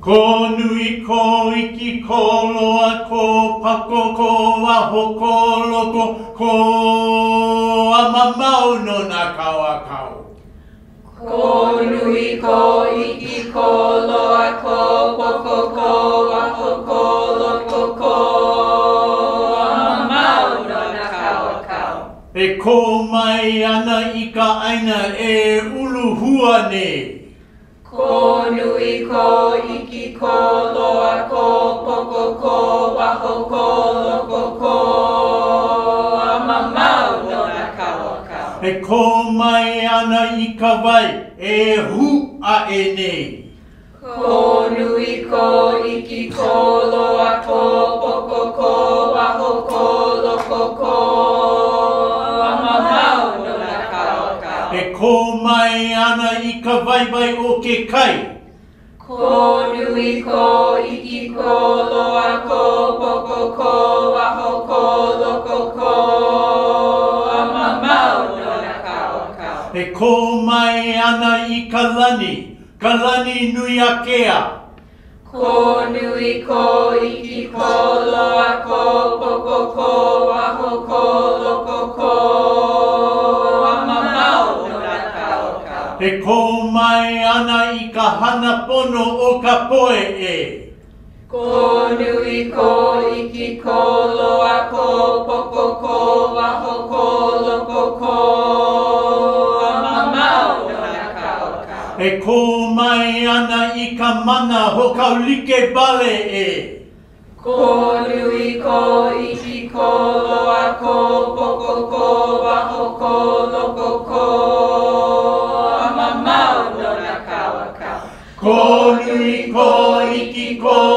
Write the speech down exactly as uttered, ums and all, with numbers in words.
Ko nui ko iki ko loa ko pako ko aho ko loko ko amamau no na kaua kau. Ko nui ko iki ko loa ko pako ko aho ko loko ko amamau no na kaua kau. E ko mai ana i ka aina e uluhua ne. Ko nui ko iki ko loa ko poko ko waho ko loko ko amamau no na kaua kau. E ko mai ana i ka wai e hu a e nei. Ko nui ko iki ko loa ko poko ko waho ko loko ko amamau no na kaua kau. E ko mai ana i ka waiwai o ke kai. Ko nui ko iki ko loa ko poko ko waho ko loko ko amamau no na kaua kau. E ko mai ana i ka lani, ka lani nui a kea. Ko nui ko iki ko loa ko poko ko waho ko loko ko amamau no na kaua kau. E ko mai ana i ka hana pono o ka poe e. Ko nui ko iki ko loa ko poko ko waho ko loko ko amamau no na kaua kau. E ko mai ana i ka mana ho kau like bale e. Ko nui ko iki ko loa ko poko ko waho ko loko ko amamau no na kaua kau. Ko nui ko iki ko